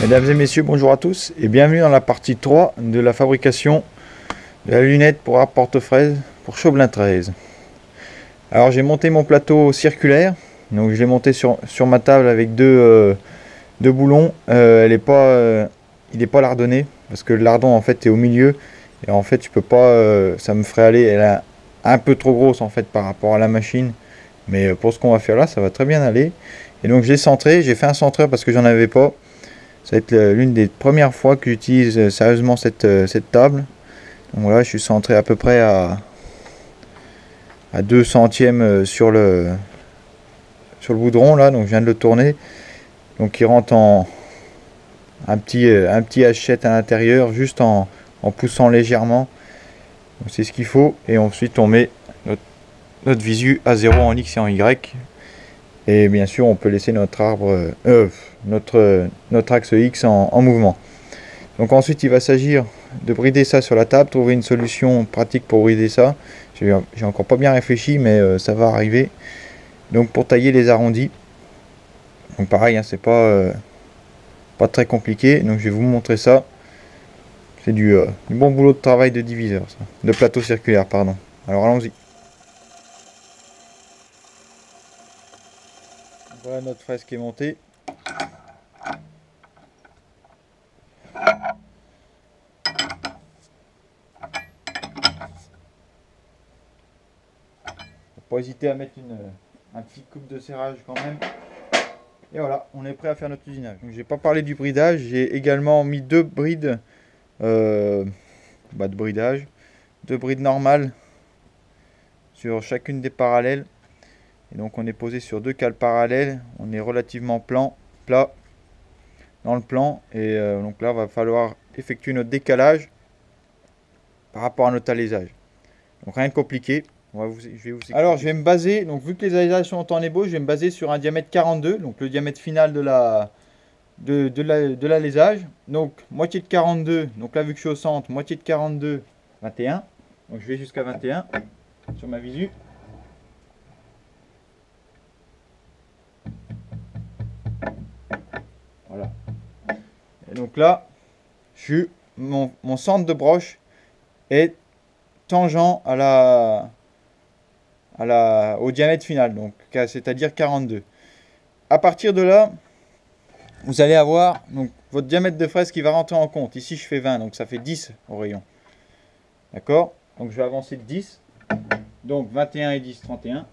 Mesdames et messieurs, bonjour à tous et bienvenue dans la partie 3 de la fabrication de la lunette pour arbre porte-fraise pour Chauvelin 13. Alors j'ai monté mon plateau circulaire, donc je l'ai monté sur ma table avec deux boulons. Il n'est pas lardonné parce que le lardon en fait est au milieu et en fait je peux pas, ça me ferait aller, elle est un peu trop grosse en fait par rapport à la machine, mais pour ce qu'on va faire là ça va très bien aller. Et donc j'ai centré, j'ai fait un centreur parce que j'en avais pas. Ça va être l'une des premières fois que j'utilise sérieusement cette table. Donc voilà, je suis centré à peu près à 2 centièmes sur le boudron là, donc je viens de le tourner. Donc il rentre en un petit hachette à l'intérieur, juste en poussant légèrement. C'est ce qu'il faut. Et ensuite on met notre visu à 0 en X et en Y. Et bien sûr on peut laisser notre arbre, notre axe X en mouvement. Donc ensuite il va s'agir de brider ça sur la table, trouver une solution pratique pour brider ça. J'ai encore pas bien réfléchi, mais ça va arriver. Donc pour tailler les arrondis, donc pareil, hein, c'est pas très compliqué. Donc je vais vous montrer ça. C'est du bon boulot de travail de diviseur, ça. De plateau circulaire, pardon. Alors allons-y. Voilà notre fraise qui est montée. Faut pas hésiter à mettre un petit coupe de serrage quand même. Et voilà, on est prêt à faire notre usinage. Donc j'ai pas parlé du bridage, j'ai également mis deux brides de bridage, deux brides normales sur chacune des parallèles. Et donc on est posé sur deux cales parallèles, on est relativement plat dans le plan. Et donc là, il va falloir effectuer notre décalage par rapport à notre alésage. Donc rien de compliqué. Je vais vous expliquer. Alors je vais me baser, donc vu que les alésages sont en ébauche, je vais me baser sur un diamètre 42, donc le diamètre final de l'alésage. Donc moitié de 42, donc là vu que je suis au centre, moitié de 42, 21. Donc je vais jusqu'à 21 sur ma visu. Voilà. Et donc là, mon centre de broche est tangent au diamètre final, donc c'est-à-dire 42. À partir de là, vous allez avoir donc, votre diamètre de fraise qui va rentrer en compte. Ici, je fais 20, donc ça fait 10 au rayon. D'accord? Donc je vais avancer de 10. Donc 21 et 10, 31.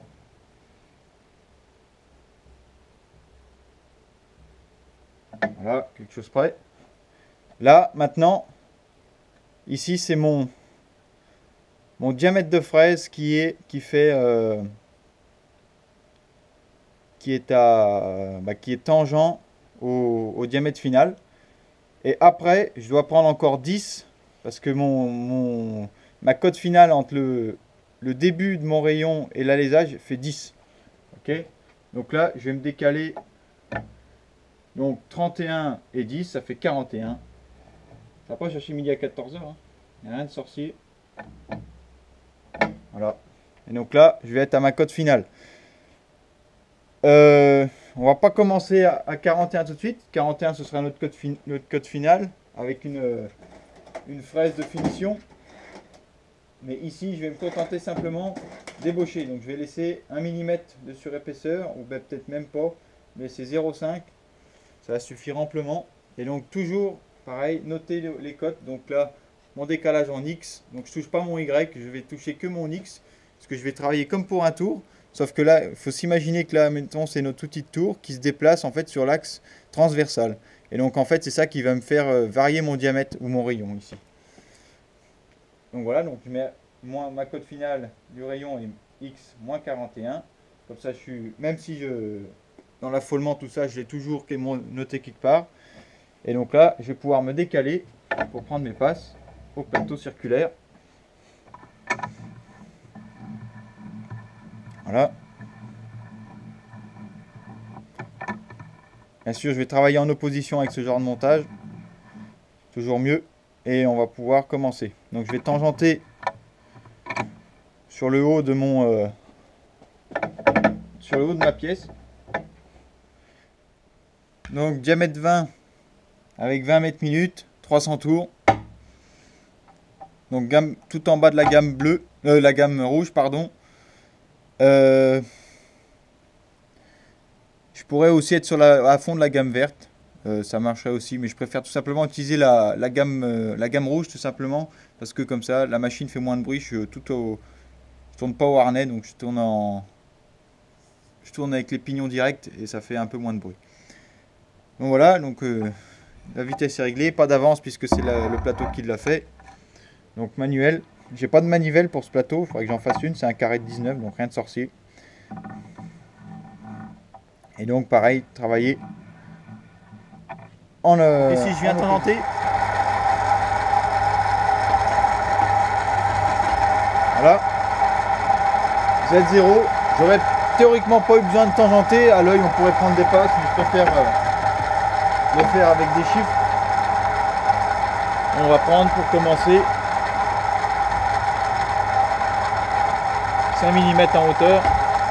Voilà, quelque chose près. Là, maintenant, ici, c'est mon diamètre de fraise qui est tangent au diamètre final. Et après, je dois prendre encore 10 parce que ma cote finale entre le début de mon rayon et l'alésage fait 10. Ok? Donc là, je vais me décaler. Donc 31 et 10, ça fait 41. Ça va pas chercher midi à 14h. Hein. Il n'y a rien de sorcier. Voilà. Et donc là, je vais être à ma cote finale. On va pas commencer à 41 tout de suite. 41, ce sera notre cote finale avec une fraise de finition. Mais ici, je vais me contenter simplement d'ébaucher. Donc je vais laisser 1 mm de surépaisseur, ou peut-être même pas, mais c'est 0,5. Ça va suffire amplement. Et donc toujours, pareil, notez les cotes. Donc là, mon décalage en X. Donc je touche pas mon Y, je vais toucher que mon X. Parce que je vais travailler comme pour un tour. Sauf que là, il faut s'imaginer que là, maintenant, c'est notre outil de tour qui se déplace en fait sur l'axe transversal. Et donc en fait, c'est ça qui va me faire varier mon diamètre ou mon rayon ici. Donc voilà, donc je mets ma cote finale du rayon est X moins 41. Comme ça, même si dans l'affolement, tout ça, je l'ai toujours noté quelque part. Et donc là, je vais pouvoir me décaler pour prendre mes passes au plateau circulaire. Voilà. Bien sûr, je vais travailler en opposition avec ce genre de montage. Toujours mieux. Et on va pouvoir commencer. Donc je vais tangenter sur le haut de sur le haut de ma pièce. Donc diamètre 20 avec 20 mètres minutes, 300 tours. Donc gamme tout en bas de la gamme bleue, la gamme rouge, pardon. Je pourrais aussi être à fond de la gamme verte. Ça marcherait aussi, mais je préfère tout simplement utiliser la gamme rouge tout simplement parce que comme ça la machine fait moins de bruit. Je tourne pas au harnais, donc je tourne avec les pignons directs et ça fait un peu moins de bruit. Donc voilà, donc la vitesse est réglée, pas d'avance puisque c'est le plateau qui l'a fait. Donc manuel, j'ai pas de manivelle pour ce plateau, il faudrait que j'en fasse une, c'est un carré de 19, donc rien de sorcier. Et donc pareil, travailler ici je viens tenter. Voilà. Z0. J'aurais théoriquement pas eu besoin de tangenter. À l'œil on pourrait prendre des passes, mais je préfère le faire avec des chiffres. On va prendre pour commencer 5 mm en hauteur.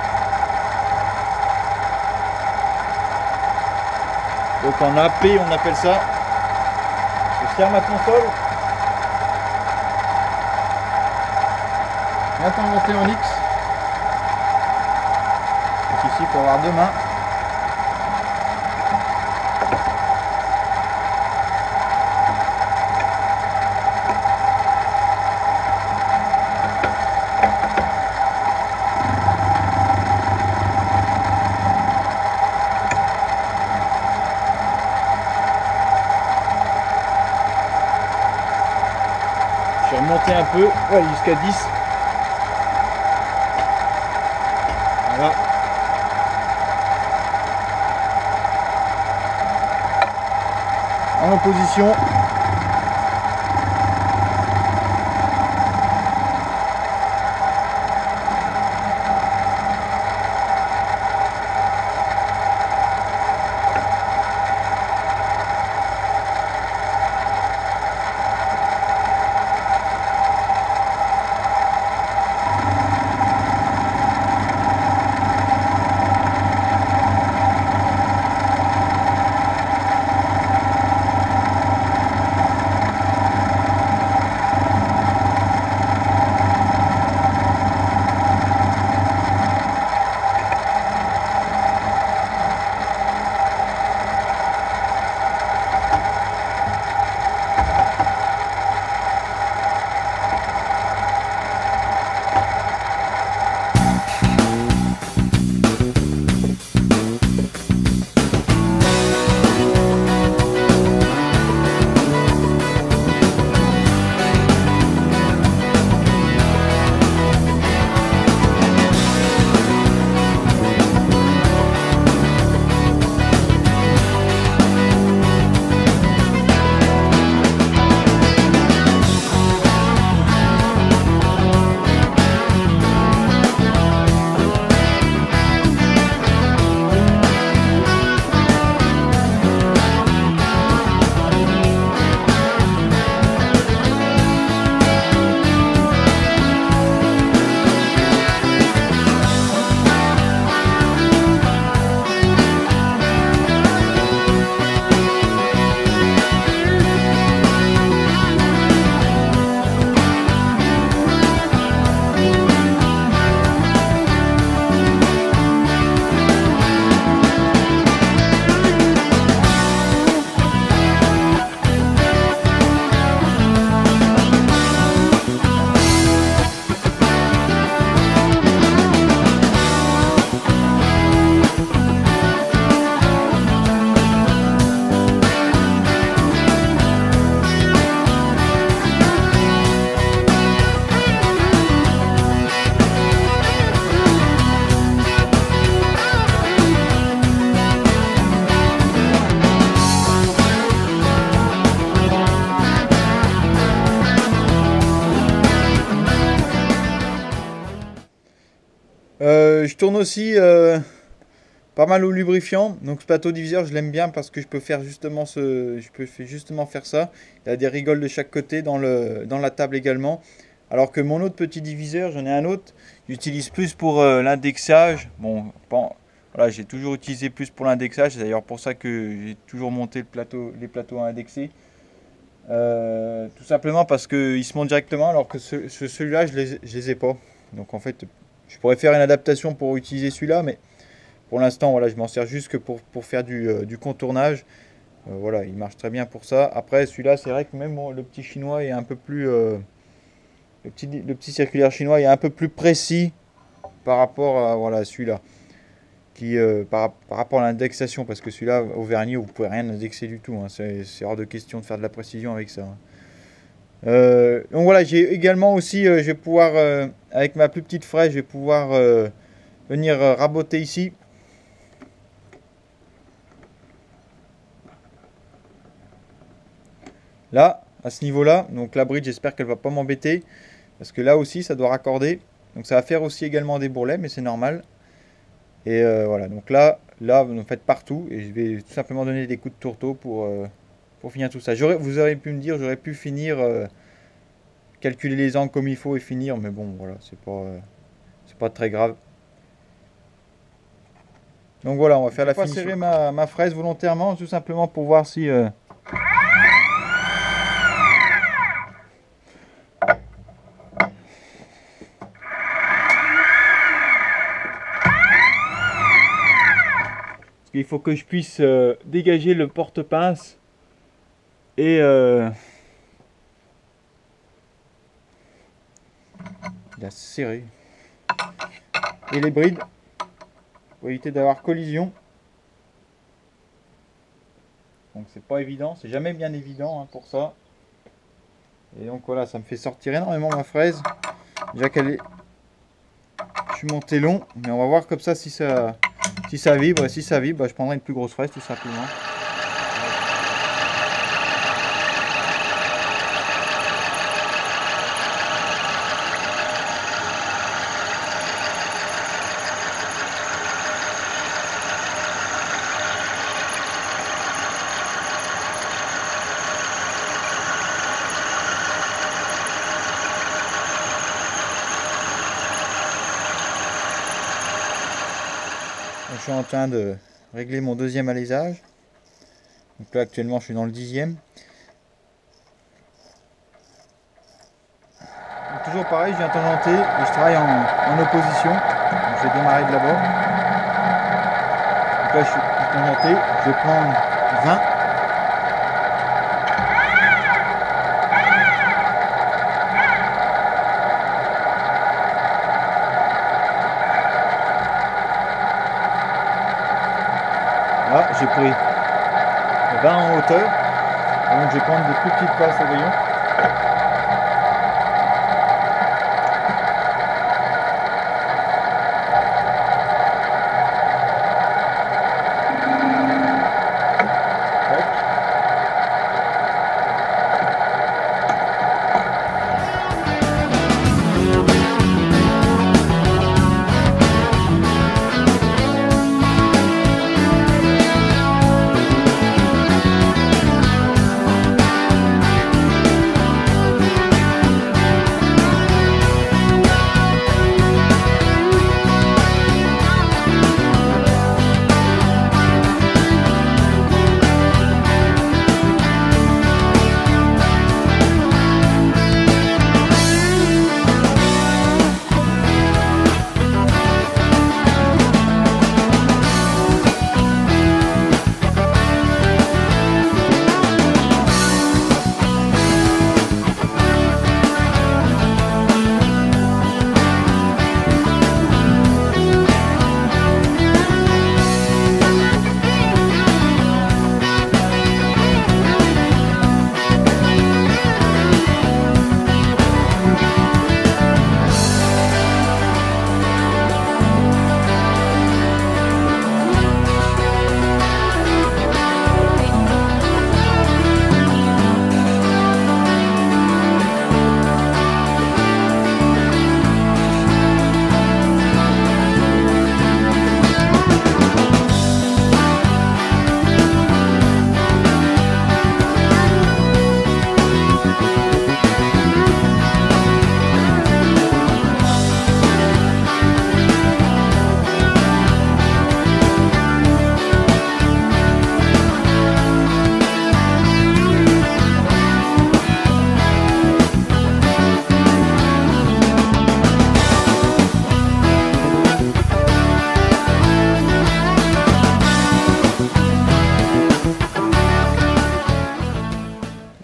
Donc en AP on appelle ça. Je serre ma console. Maintenant monter en X. Donc ici il faut avoir deux mains. Je vais remonter un peu, ouais, jusqu'à 10. Voilà. En opposition. Je tourne aussi pas mal au lubrifiant. Donc ce plateau diviseur, je l'aime bien parce que je peux faire justement faire ça. Il y a des rigoles de chaque côté dans la table également. Alors que mon autre petit diviseur, j'en ai un autre, j'utilise plus pour l'indexage. Bon, Voilà, j'ai toujours utilisé plus pour l'indexage. C'est d'ailleurs pour ça que j'ai toujours monté les plateaux à indexer. Tout simplement parce qu'ils se montent directement alors que celui-là, je les ai pas. Donc en fait, je pourrais faire une adaptation pour utiliser celui-là, mais pour l'instant, voilà, je m'en sers juste que pour faire du contournage. Voilà, il marche très bien pour ça. Après, celui-là, c'est vrai que même le petit chinois est un peu plus... le petit circulaire chinois est un peu plus précis par rapport à voilà, celui-là. Par rapport à l'indexation, parce que celui-là, au vernis, vous pouvez rien indexer du tout. Hein. C'est hors de question de faire de la précision avec ça. Hein. Donc voilà, j'ai également aussi, je vais pouvoir, avec ma plus petite fraise, je vais pouvoir venir raboter ici. Là, à ce niveau-là, donc la bride, j'espère qu'elle va pas m'embêter, parce que là aussi, ça doit raccorder. Donc ça va faire aussi également des bourrelets, mais c'est normal. Et voilà, donc là, vous en faites partout, et je vais tout simplement donner des coups de tourteau pour finir tout ça. Vous auriez pu me dire, j'aurais pu finir, calculer les angles comme il faut et finir, mais bon, voilà, c'est pas très grave. Donc voilà, on va faire la finition. Je vais pas serrer ma fraise volontairement, tout simplement pour voir si... Il faut que je puisse dégager le porte-pince et il a serré et les brides pour éviter d'avoir collision. Donc c'est pas évident, c'est jamais bien évident hein, pour ça. Et donc voilà, ça me fait sortir énormément ma fraise. Déjà qu'elle est, je suis monté long, mais on va voir comme ça si ça vibre. Et si ça vibre, bah, je prendrai une plus grosse fraise tout simplement. Je suis en train de régler mon deuxième alésage. Donc là actuellement je suis dans le 10e. Donc, toujours pareil, je viens tangenter et je travaille en opposition. Donc, je vais démarrer de là-bas. Donc là je suis tangenté, je vais prendre 20. Là, j'ai pris 20 en hauteur. Donc je vais prendre des plus petites passes au rayon.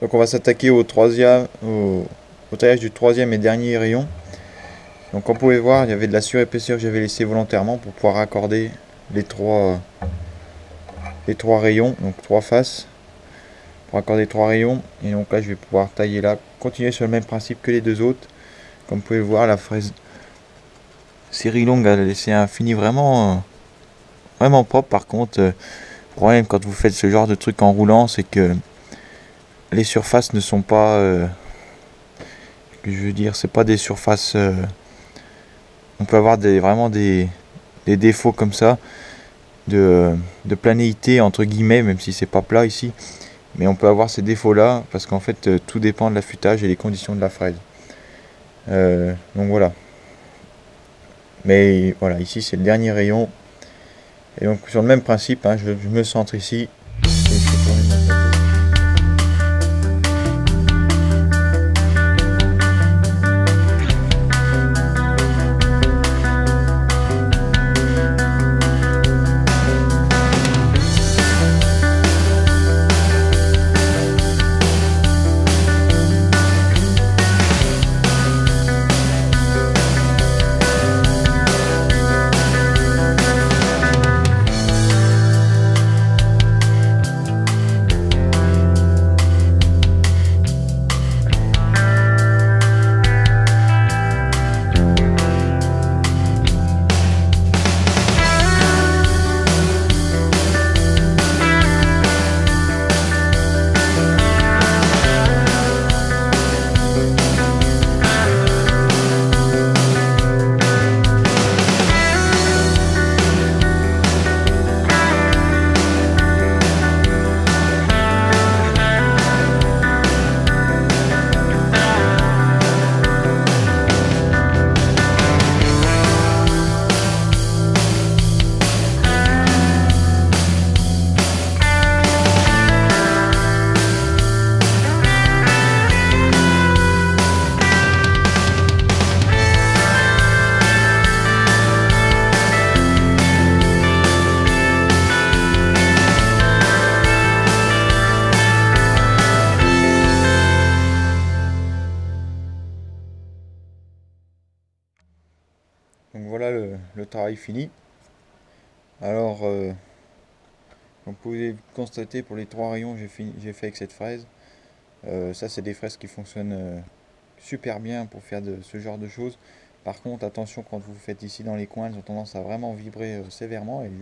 Donc on va s'attaquer au taillage du troisième et dernier rayon. Donc comme vous pouvez voir, il y avait de la surépaisseur que j'avais laissé volontairement pour pouvoir raccorder les trois rayons, donc trois faces, pour accorder trois rayons. Et donc là je vais pouvoir tailler là, continuer sur le même principe que les deux autres. Comme vous pouvez le voir, la fraise série longue a laissé un fini vraiment propre. Par contre, le problème quand vous faites ce genre de truc en roulant, c'est que les surfaces ne sont pas, je veux dire, c'est pas des surfaces. On peut avoir vraiment des défauts comme ça de planéité entre guillemets, même si c'est pas plat ici. Mais on peut avoir ces défauts là parce qu'en fait tout dépend de l'affûtage et les conditions de la fraise. Donc voilà. Mais voilà, ici c'est le dernier rayon. Et donc sur le même principe, hein, je me centre ici. Donc voilà le travail fini. Alors, comme vous pouvez constater, pour les trois rayons j'ai fait avec cette fraise. Ça c'est des fraises qui fonctionnent super bien pour faire ce genre de choses. Par contre, attention quand vous faites ici dans les coins, elles ont tendance à vraiment vibrer sévèrement et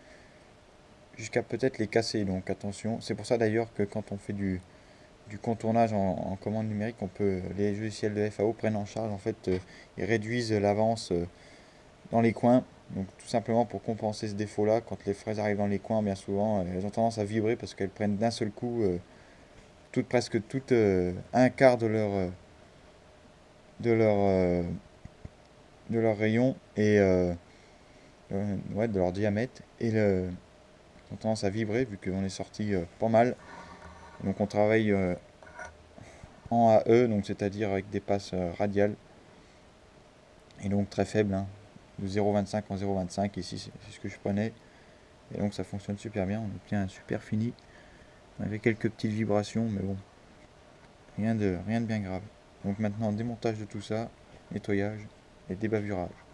jusqu'à peut-être les casser. Donc attention. C'est pour ça d'ailleurs que quand on fait du contournage en commande numérique, les logiciels de FAO prennent en charge, en fait, ils réduisent l'avance dans les coins. Donc tout simplement pour compenser ce défaut là, quand les fraises arrivent dans les coins, bien souvent elles ont tendance à vibrer parce qu'elles prennent d'un seul coup presque tout un quart de leur rayon et ouais, de leur diamètre, et elles ont tendance à vibrer vu qu'on est sorti pas mal. Donc on travaille en AE, donc c'est-à-dire avec des passes radiales et donc très faibles, hein, de 0,25 en 0,25. Ici c'est ce que je prenais et donc ça fonctionne super bien, on obtient un super fini avec quelques petites vibrations, mais bon, rien de bien grave. Donc maintenant démontage de tout ça, nettoyage et débavurage.